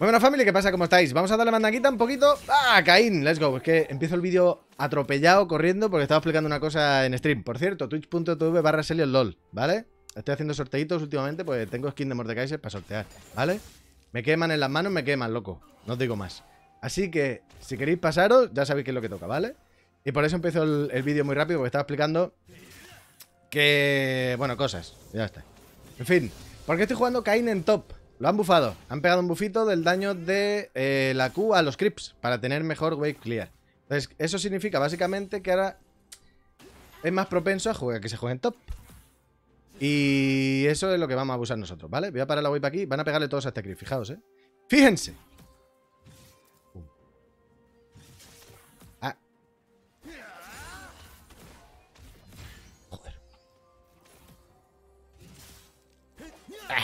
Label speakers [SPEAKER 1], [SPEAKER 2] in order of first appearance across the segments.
[SPEAKER 1] Muy buena familia, ¿qué pasa? ¿Cómo estáis? Vamos a darle mandanguita un poquito. ¡Ah, Caín! Let's go. Es que empiezo el vídeo atropellado, corriendo, porque estaba explicando una cosa en stream. Por cierto, twitch.tv/SelioLol, ¿vale? Estoy haciendo sorteitos últimamente, pues tengo skin de Mordekaiser para sortear, ¿vale? Me queman en las manos, me queman, loco. No os digo más. Así que, si queréis pasaros, ya sabéis qué es lo que toca, ¿vale? Y por eso empiezo el vídeo muy rápido, porque estaba explicando que... Bueno, cosas. Ya está. En fin, ¿por qué estoy jugando Caín en top? Lo han bufado. Han pegado un bufito del daño de la Q a los creeps para tener mejor wave clear. Entonces, eso significa básicamente que ahora es más propenso a que se juegue en top. Y eso es lo que vamos a abusar nosotros, ¿vale? Voy a parar la wave aquí. Van a pegarle todos a este creep, fijaos, ¿eh? ¡Fíjense! Ah. Joder. Ah.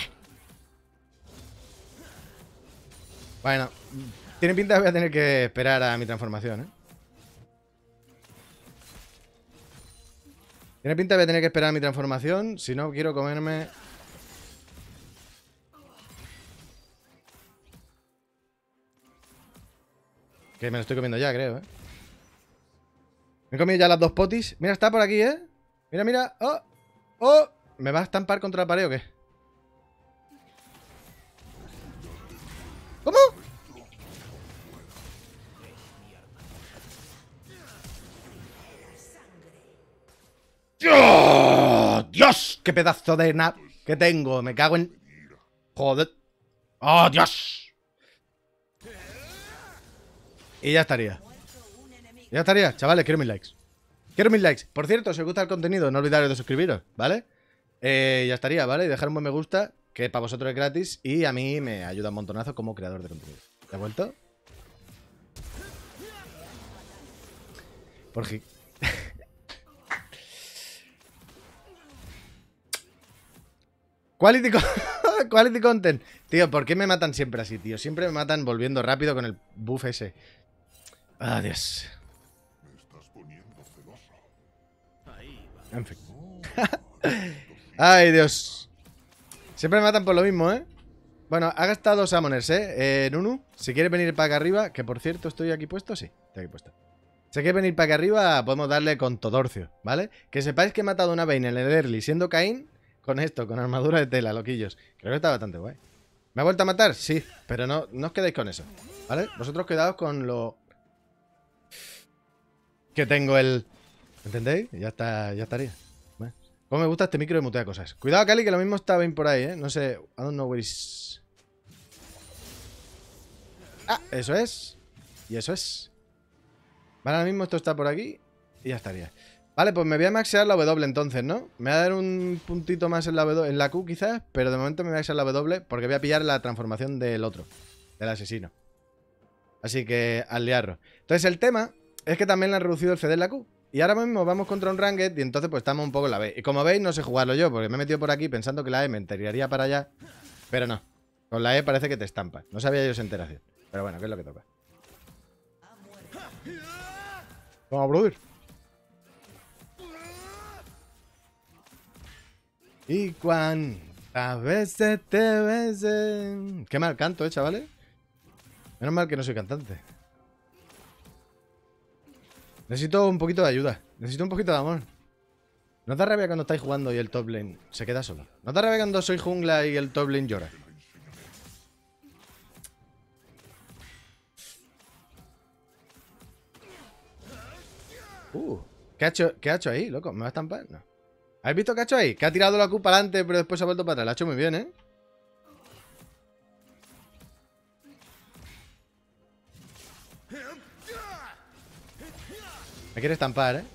[SPEAKER 1] Bueno, tiene pinta de que voy a tener que esperar a mi transformación, ¿eh? Tiene pinta de que voy a tener que esperar a mi transformación. Si no, quiero comerme... Que me lo estoy comiendo ya, creo, ¿eh? Me he comido ya las dos potis. Mira, está por aquí, ¿eh? Mira, mira. ¡Oh! ¡Oh! ¿Me va a estampar contra la pared o qué? ¿Cómo? ¡Dios! ¡Dios! ¡Qué pedazo de nap que tengo! Me cago en... Joder. ¡Oh, Dios! Y ya estaría. Ya estaría. Chavales, quiero 1000 likes. Quiero 1000 likes. Por cierto, si os gusta el contenido, no olvidaros de suscribiros, ¿vale? Ya estaría, ¿vale? Y dejar un buen me gusta, que para vosotros es gratis y a mí me ayuda un montonazo como creador de contenido. ¿Te has vuelto? Por gi... Quality content. Tío, ¿por qué me matan siempre así, tío? Siempre me matan volviendo rápido con el buff ese. Adiós. En fin. Ay, Dios. Siempre me matan por lo mismo, ¿eh? Bueno, ha gastado Summoners, ¿eh? Nunu, si quieres venir para acá arriba, que por cierto estoy aquí puesto, sí, estoy aquí puesto. Si quieres venir para acá arriba, podemos darle con Todorcio, ¿vale? Que sepáis que he matado una Vayne en el early siendo Caín con esto, con armadura de tela, loquillos. Creo que está bastante guay. ¿Me ha vuelto a matar? Sí, pero no os quedéis con eso, ¿vale? Vosotros quedaos con lo... que tengo el... ¿Entendéis? Ya está, ya estaría. Bueno. Cómo me gusta este micro de mutea cosas. Cuidado, Cali, que lo mismo está bien por ahí, ¿eh? No sé, I don't know where is... Ah, eso es. Y eso es. Vale, ahora mismo esto está por aquí y ya estaría. Vale, pues me voy a maxear la W entonces, ¿no? Me va a dar un puntito más en la, w, en la Q quizás, pero de momento me voy a maxear la W porque voy a pillar la transformación del otro, del asesino. Así que al liarlo. Entonces el tema es que también le han reducido el CD en la Q. Y ahora mismo vamos contra un Ranked y entonces pues estamos un poco en la B. Y como veis no sé jugarlo yo porque me he metido por aquí pensando que la E me enteraría para allá. Pero no. Con la E parece que te estampa. No sabía yo esa enteración. Pero bueno, ¿qué es lo que toca? Vamos, brother. Y cuántas veces te besé. Qué mal canto, chavales. Menos mal que no soy cantante. Necesito un poquito de ayuda. Necesito un poquito de amor. ¿No os da rabia cuando estáis jugando y el top lane se queda solo? ¿No os da rabia cuando soy jungla y el top lane llora? ¿Qué ha hecho ahí, loco? ¿Me va a estampar? No. ¿Habéis visto qué ha hecho ahí? Que ha tirado la Q para adelante, pero después se ha vuelto para atrás. Lo ha hecho muy bien, ¿eh? Me quiere estampar, ¿eh?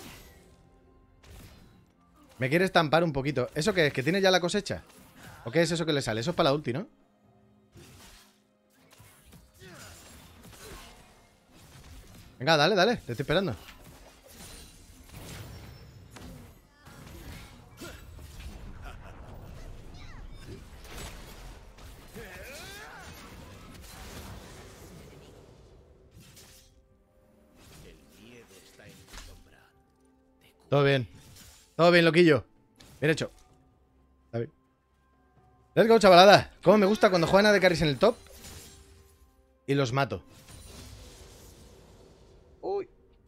[SPEAKER 1] Me quiere estampar un poquito. ¿Eso qué es? ¿Que tiene ya la cosecha? ¿O qué es eso que le sale? Eso es para la ulti, ¿no? Venga, dale, dale. Te estoy esperando. Todo bien. Todo bien, loquillo. Bien hecho. Está bien. Let's go, chavalada. ¿Cómo me gusta cuando juegan a de carries en el top? y los mato. Uy.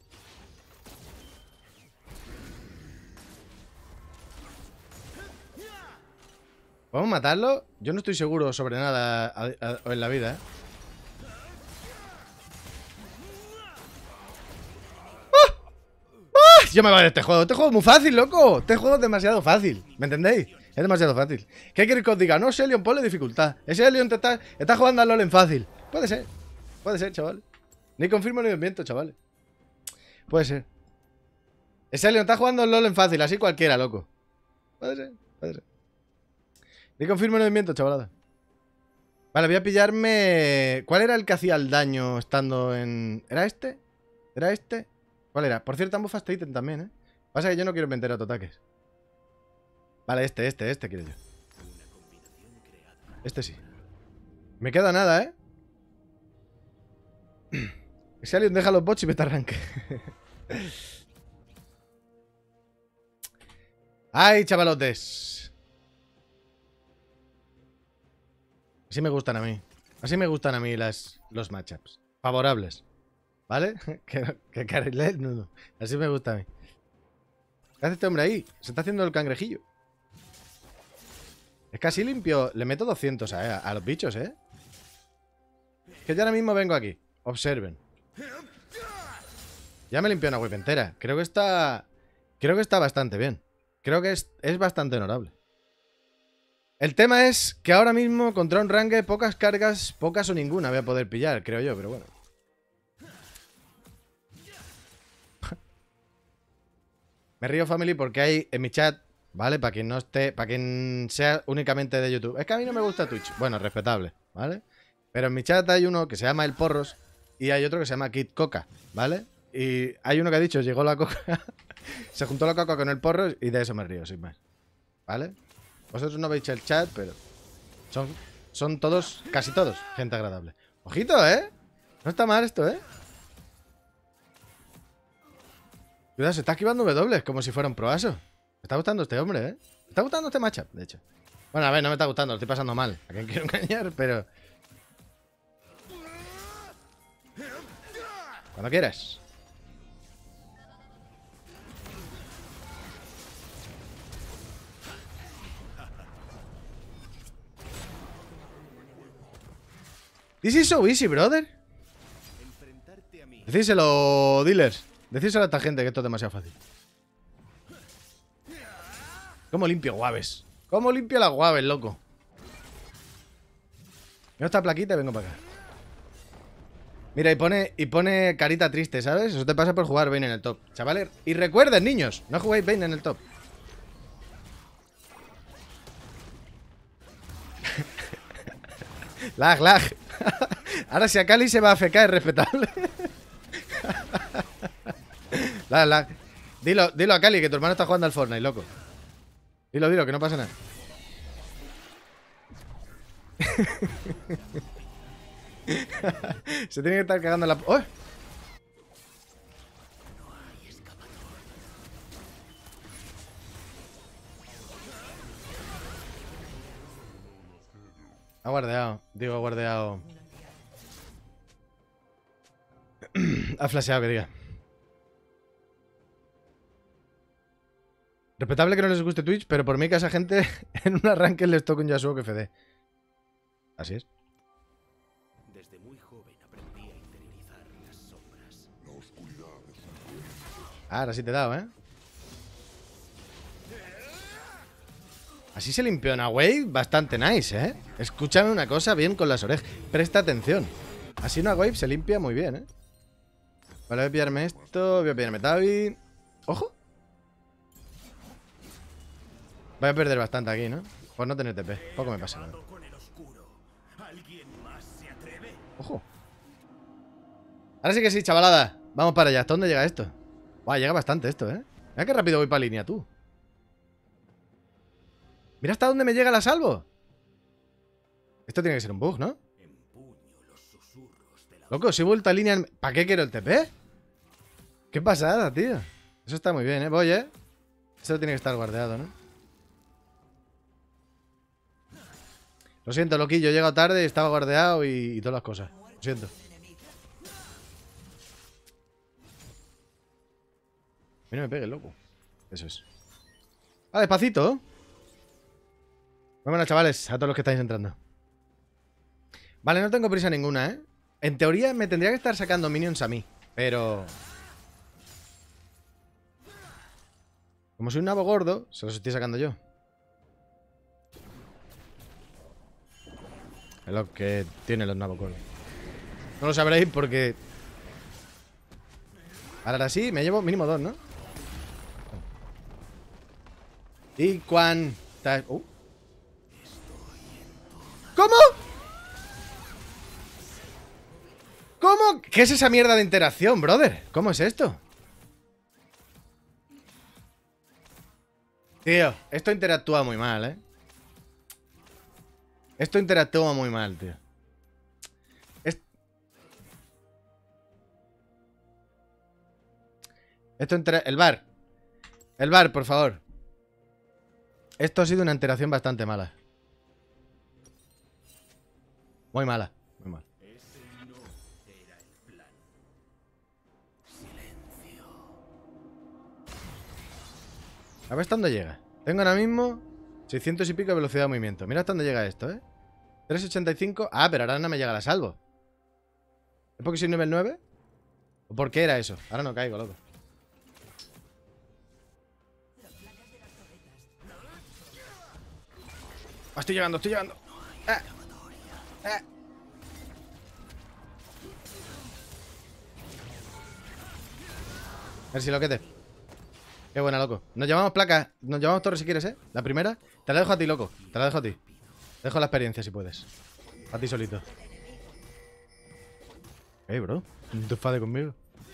[SPEAKER 1] ¿Podemos matarlo? Yo no estoy seguro sobre nada en la vida, ¿eh? Yo me voy de este juego. Este juego es muy fácil, loco. Este juego es demasiado fácil. ¿Me entendéis? Es demasiado fácil. ¿Qué queréis que os diga? No, Selion, ponle dificultad. Ese Selion te está jugando al LoL en fácil. Puede ser. Puede ser, chaval. Ni confirmo ni miento, chavales. Puede ser. Ese Selion está jugando al LoL en fácil. Así cualquiera, loco. Puede ser. Puede ser. Ni confirmo ni miento, chavalada. Vale, voy a pillarme... ¿Cuál era el que hacía el daño estando en...? ¿Era este? ¿Era este? ¿Cuál era? Por cierto, ambos fast ítem también, ¿eh? Pasa que yo no quiero vender autoataques. Vale, este quiero yo. Este sí. Me queda nada, ¿eh? Si alguien deja los bots y vete a arranque. ¡Ay, chavalotes! Así me gustan a mí. Así me gustan a mí los matchups. Favorables. ¿Vale? Que carriles, no. Así me gusta a mí. ¿Qué hace este hombre ahí? Se está haciendo el cangrejillo. Es que así limpio. Le meto 200 a los bichos, ¿eh? Que yo ahora mismo vengo aquí. Observen. Ya me limpió una web entera. Creo que está bastante bien. Creo que es bastante honorable. El tema es que ahora mismo contra un rangue pocas cargas, pocas o ninguna voy a poder pillar, creo yo, pero bueno. Me río, family, porque hay en mi chat, ¿vale? Para quien no esté, para quien sea únicamente de YouTube. Es que a mí no me gusta Twitch. Bueno, respetable, ¿vale? Pero en mi chat hay uno que se llama El Porros y hay otro que se llama Kid Coca, ¿vale? Y hay uno que ha dicho, llegó la coca, se juntó la coca con el Porros y de eso me río, sin más. ¿Vale? Vosotros no veis el chat, pero son todos, casi todos, gente agradable. Ojito, ¿eh? No está mal esto, ¿eh? Cuidado, se está esquivando W como si fuera un proaso. Me está gustando este hombre, ¿eh? Me está gustando este matchup, de hecho. Bueno, a ver, no me está gustando, lo estoy pasando mal. A quien quiero engañar, pero... Cuando quieras. This is so easy, brother. Decíselo, dealers. Decíselo a esta gente que esto es demasiado fácil. ¿Cómo limpio guaves? ¿Cómo limpio las guaves, loco? Mira esta plaquita y vengo para acá. Mira, y pone carita triste, ¿sabes? Eso te pasa por jugar Vayne en el top. Chavales, y recuerden, niños, no juguéis Vayne en el top. Lag. Ahora si Akali se va a AFK es respetable. Lag. Dilo a Akali que tu hermano está jugando al Fortnite, loco. Dilo, que no pasa nada. Se tiene que estar cagando en la... ¡Oh! Ha guardeado. Digo, ha guardeado. Ha flasheado, que diga. Respetable que no les guste Twitch, pero por mí que a esa gente en un arranque les toca un Yasuo que FD. Así es.
[SPEAKER 2] Desde muy joven aprendí a interiorizar las sombras.
[SPEAKER 1] Ahora sí te he dado, ¿eh? Así se limpió una wave bastante nice, ¿eh? Escúchame una cosa bien con las orejas. Presta atención. Así una wave se limpia muy bien, ¿eh? Vale, voy a pillarme esto. Voy a pillarme Tabi. ¡Ojo! Voy a perder bastante aquí, ¿no? Por no tener TP. Poco me pasa, ¿no? ¡Ojo! Ahora sí que sí, chavalada. Vamos para allá. ¿Hasta dónde llega esto? Buah, llega bastante esto, ¿eh? Mira qué rápido voy para línea, tú. Mira hasta dónde me llega la salvo. Esto tiene que ser un bug, ¿no? Loco, si he vuelto a línea... ¿Para qué quiero el TP? Qué pasada, tío. Eso está muy bien, ¿eh? Voy, ¿eh? Eso tiene que estar guardeado, ¿no? Lo siento, loquillo. He llegado tarde y estaba guardeado y todas las cosas. siento. A mí no me pegue, loco. Eso es. Ah, despacito. Bueno, chavales, a todos los que estáis entrando. Vale, no tengo prisa ninguna, ¿eh? En teoría me tendría que estar sacando minions a mí, pero... como soy un nabo gordo, se los estoy sacando yo. Es lo que tienen los nabos gordos. No lo sabréis porque... ahora sí, me llevo mínimo 2, ¿no? Y cuán... ¿Cómo? ¿Cómo? ¿Qué es esa mierda de interacción, brother? ¿Cómo es esto? Tío, esto interactúa muy mal, ¿eh? Esto interactúa muy mal, tío. El bar. El bar, por favor. Esto ha sido una interacción bastante mala. Muy mala. Muy mal.
[SPEAKER 2] Ese no era el plan. Silencio.
[SPEAKER 1] A ver hasta dónde llega. Tengo ahora mismo 600 y pico de velocidad de movimiento. Mira hasta dónde llega esto, ¿eh? 385. Ah, pero ahora no me llega la salvo. ¿Es porque soy nivel 9? ¿O por qué era eso? Ahora no caigo, loco. Ah, estoy llegando, estoy llegando. A ver si lo quete. Qué buena, loco. Nos llevamos placas. Nos llevamos torres si quieres, ¿eh? La primera. Te la dejo a ti, loco. Te la dejo a ti. Te dejo la experiencia si puedes. A ti solito. Bro. No te enfades conmigo.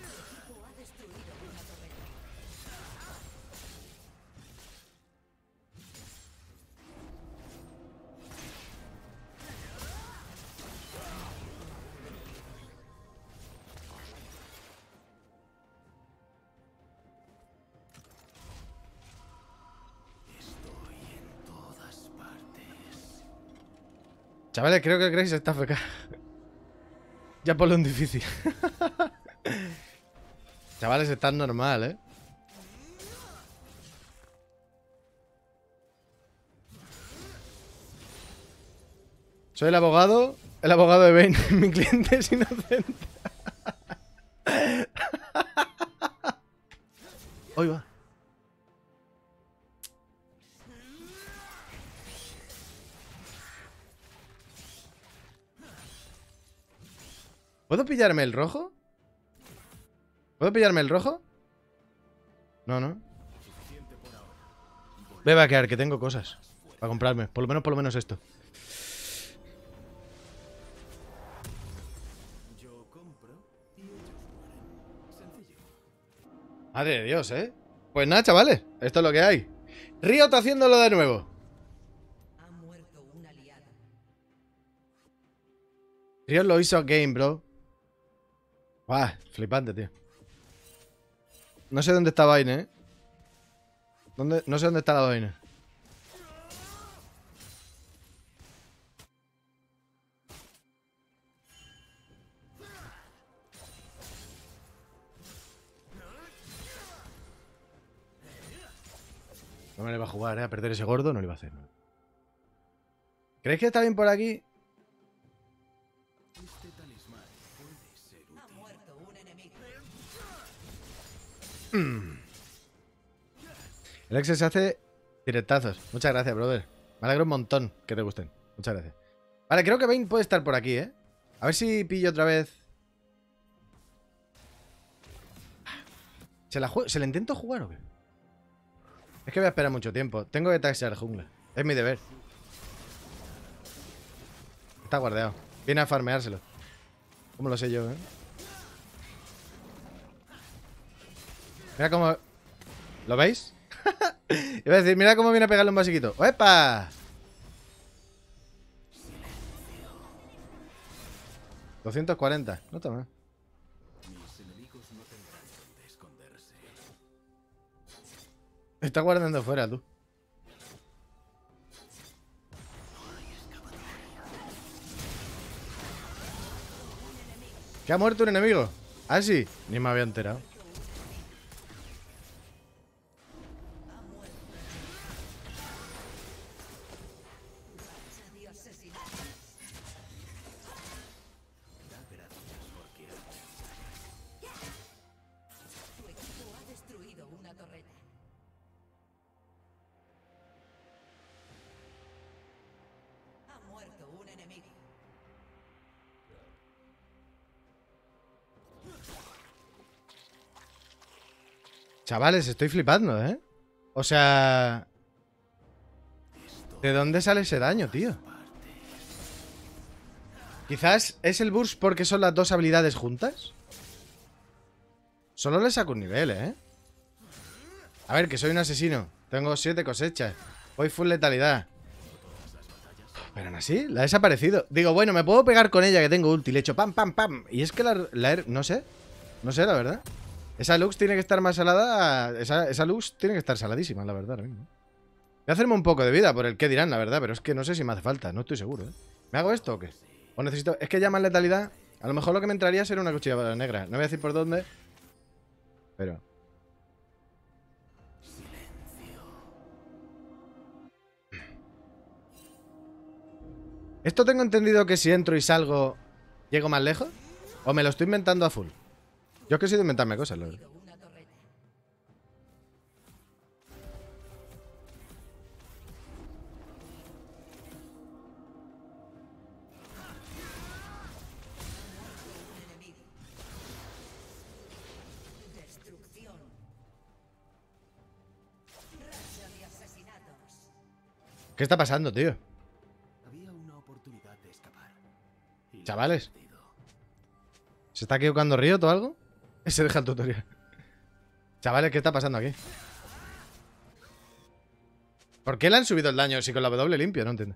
[SPEAKER 1] Chavales, creo que Grace está FK. Ya ponle un difícil. Chavales, está normal, ¿eh? Soy el abogado de Bane. Mi cliente es inocente. Hoy va. ¿Puedo pillarme el rojo? ¿Puedo pillarme el rojo? No, no. Voy a vaquear, que tengo cosas para comprarme. Por lo menos esto.
[SPEAKER 2] Yo compro y ellos mueren. Sencillo.
[SPEAKER 1] Madre de Dios, ¿eh? Pues nada, chavales. Esto es lo que hay. Riot haciéndolo de nuevo.
[SPEAKER 3] Ha muerto una aliada.
[SPEAKER 1] Riot lo hizo game, bro. Buah, flipante, tío. No sé dónde está Vayne, ¿eh? No sé dónde está la Vayne. No me le va a jugar, ¿eh? A perder ese gordo no le va a hacer. ¿Creéis que está bien por aquí?
[SPEAKER 2] Este talismán puede ser útil.
[SPEAKER 3] Ha muerto un enemigo.
[SPEAKER 1] El ex se hace directazos. Muchas gracias, brother. Me alegro un montón que te gusten. Muchas gracias. Vale, creo que Vayne puede estar por aquí, ¿eh? A ver si pillo otra vez. ¿Se la intento jugar o qué? Es que voy a esperar mucho tiempo. Tengo que taxear jungla. Es mi deber. Está guardeado. Viene a farmeárselo. ¿Cómo lo sé yo, eh? Mira cómo... ¿Lo veis? Iba a decir, mira cómo viene a pegarle un basiquito. ¡Epa! 240. No está mal.
[SPEAKER 2] Mis enemigos no tendrán donde esconderse.
[SPEAKER 1] Está guardando fuera, tú. ¿Que ha muerto un enemigo? Ah, sí. Ni me había enterado.
[SPEAKER 3] De asesinato. Tu equipo ha destruido una torreta. Ha muerto un enemigo.
[SPEAKER 1] Chavales, estoy flipando, ¿eh? O sea... ¿De dónde sale ese daño, tío? Quizás es el burst porque son las dos habilidades juntas. Solo le saco un nivel, ¿eh? A ver, que soy un asesino. Tengo 7 cosechas. Voy full letalidad. Pero aún así, la he desaparecido. Digo, bueno, me puedo pegar con ella que tengo ulti. Le echo pam, pam, pam. Y es que no sé. No sé, la verdad. Esa Lux tiene que estar más salada. Esa Lux tiene que estar saladísima, la verdad, ahora mismo. Voy a hacerme un poco de vida por el que dirán, la verdad. Pero es que no sé si me hace falta. No estoy seguro, ¿eh? ¿Me hago esto o qué? O necesito... Es que ya más letalidad... A lo mejor lo que me entraría sería una cuchilla negra. No voy a decir por dónde. Pero... ¿Esto tengo entendido que si entro y salgo llego más lejos? ¿O me lo estoy inventando a full? Yo es que he sido inventarme cosas, la verdad.
[SPEAKER 3] Una torreta. Un enemigo. Destrucción. Racha de asesinatos.
[SPEAKER 1] ¿Qué está pasando, tío?
[SPEAKER 2] Había una oportunidad de escapar. Y la he
[SPEAKER 1] Chavales.
[SPEAKER 2] perdido.
[SPEAKER 1] ¿Se está equivocando Riot o algo? Se deja el tutorial. Chavales, ¿qué está pasando aquí? ¿Por qué le han subido el daño si con la W limpio? No entiendo.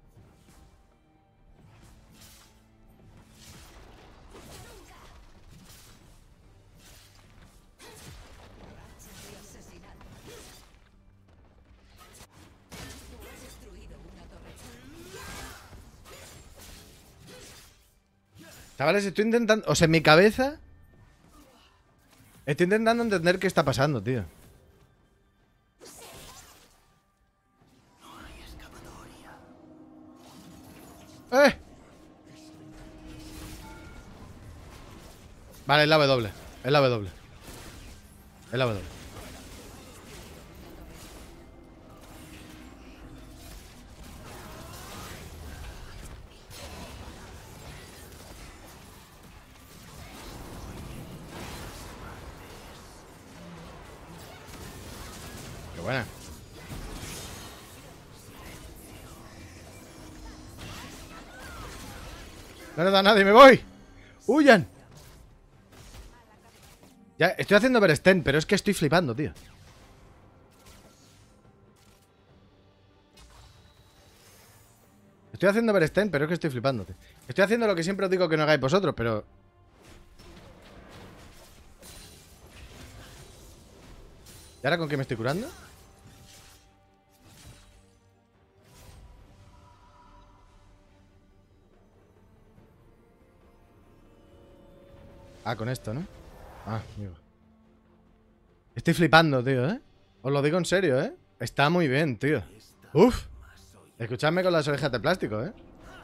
[SPEAKER 3] De asesinato. Tú has destruido una torreta.
[SPEAKER 1] Chavales, estoy intentando... O sea, en mi cabeza... Estoy intentando entender qué está pasando, tío. ¡Eh! Vale, es la W. Es la W. Es la W. Qué buena. No le da a nadie, me voy. ¡Huyan! Ya, estoy haciendo Bersten, pero es que estoy flipando, tío. Estoy haciendo Bersten, pero es que estoy flipando, tío. Estoy haciendo lo que siempre os digo que no hagáis vosotros, pero... ¿Y ahora con qué me estoy curando? Ah, con esto, ¿no? Ah, amigo. Estoy flipando, tío, ¿eh? Os lo digo en serio, ¿eh? Está muy bien, tío. Uf. Escuchadme con las orejas de plástico, ¿eh?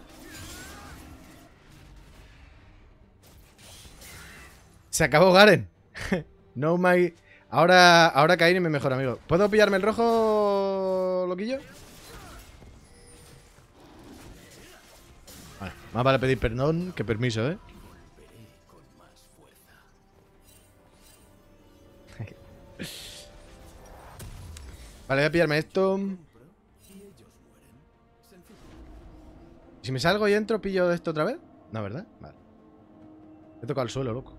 [SPEAKER 1] Se acabó Garen. No my... Ahora Kairi es mi mejor amigo. ¿Puedo pillarme el rojo, loquillo? Vale, más vale pedir perdón que permiso, ¿eh? Vale, voy a pillarme esto. Si me salgo y entro, ¿pillo esto otra vez? No, ¿verdad? Vale. He tocado el suelo, loco.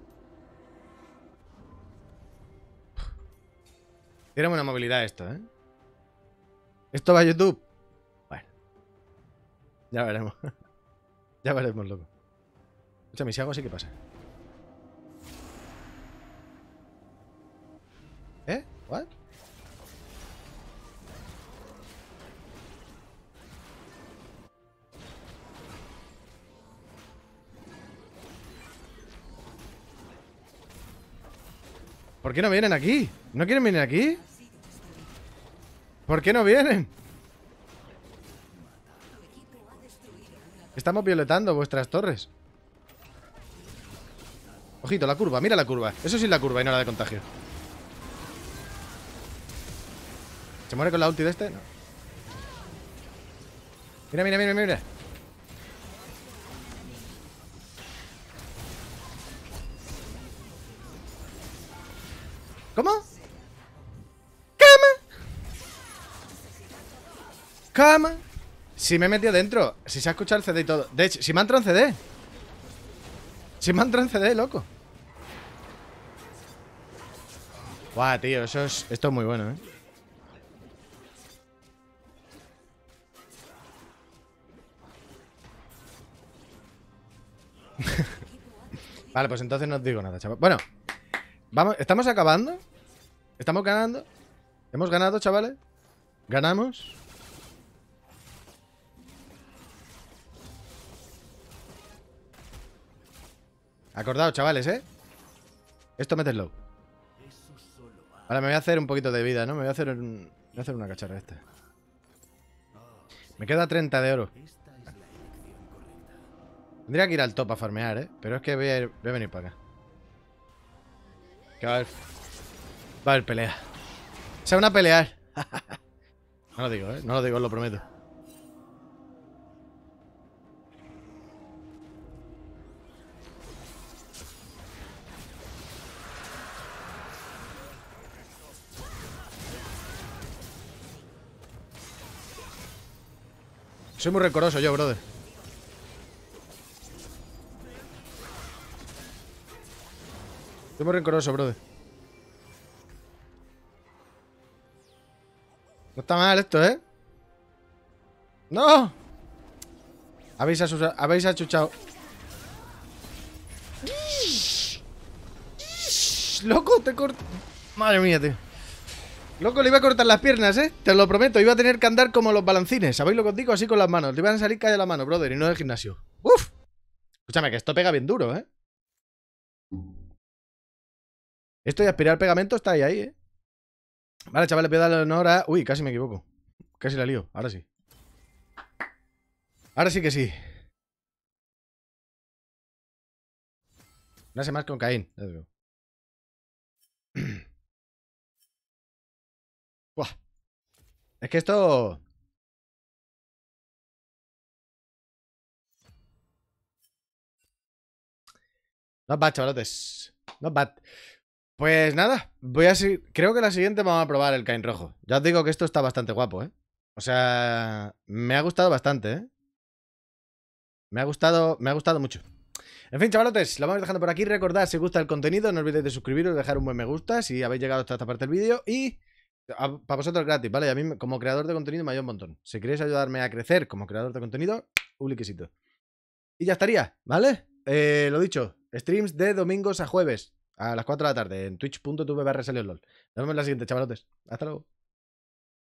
[SPEAKER 1] Tiene buena movilidad esto, ¿eh? ¿Esto va a YouTube? Bueno. Ya veremos. Ya veremos, loco. Escúchame, si hago así, ¿qué pasa? ¿Eh? ¿What? ¿Por qué no vienen aquí? ¿No quieren venir aquí? ¿Por qué no vienen? Estamos violetando vuestras torres. Ojito, la curva, mira la curva. Eso sí es la curva y no la de contagio. ¿Se muere con la ulti de este? No. Mira, mira, mira, mira. ¿Cómo? ¿Cama? ¿Cama? Si me he metido dentro. Si se ha escuchado el CD y todo. De hecho, si me han entrado en CD. Si me han entrado en CD, loco. Guau, tío, esto es muy bueno, ¿eh? Vale, pues entonces no os digo nada, chaval. Bueno, vamos, estamos acabando. Estamos ganando. Hemos ganado, chavales. Ganamos. Acordaos, chavales, ¿eh? Esto meterlo. Vale, me voy a hacer un poquito de vida, ¿no? Me voy a hacer una cacharra esta. Me queda 30 de oro. Tendría que ir al top a farmear, ¿eh? Pero es que voy a venir para acá. Que va a haber pelea. Se van a pelear. No lo digo, ¿eh? No lo digo, os lo prometo. Soy muy rencoroso yo, brother. Soy muy rencoroso, brother. No está mal esto, ¿eh? ¡No! Habéis achuchado. ¡Loco! Te corto. Madre mía, tío. Loco, le iba a cortar las piernas, ¿eh? Te lo prometo, iba a tener que andar como los balancines. ¿Sabéis lo que os digo? Así con las manos. Te iban a salir calle la mano, brother, y no del gimnasio. ¡Uf! Escúchame, que esto pega bien duro, ¿eh? Esto de aspirar pegamento está ahí, ¿eh? Vale, chavales, voy a darle honor a... Uy, casi me equivoco. Casi la lío. Ahora sí. Ahora sí que sí. No sé más con Caín. Buah. Es que esto... Not bad, chavalotes. Not bad. Pues nada, voy a seguir. Creo que la siguiente vamos a probar el Caín rojo. Ya os digo que esto está bastante guapo, ¿eh? O sea, me ha gustado bastante, ¿eh? Me ha gustado mucho. En fin, chavalotes, lo vamos dejando por aquí. Recordad, si os gusta el contenido, no olvidéis de suscribiros, dejar un buen me gusta si habéis llegado hasta esta parte del vídeo. Y para vosotros gratis, ¿vale? Y a mí, como creador de contenido, me ayuda un montón. Si queréis ayudarme a crecer como creador de contenido, un likecito. Y ya estaría, ¿vale? Lo dicho, streams de domingos a jueves a las 4 de la tarde en twitch.tv/SelioLol. Nos vemos en la siguiente, chavalotes. Hasta luego.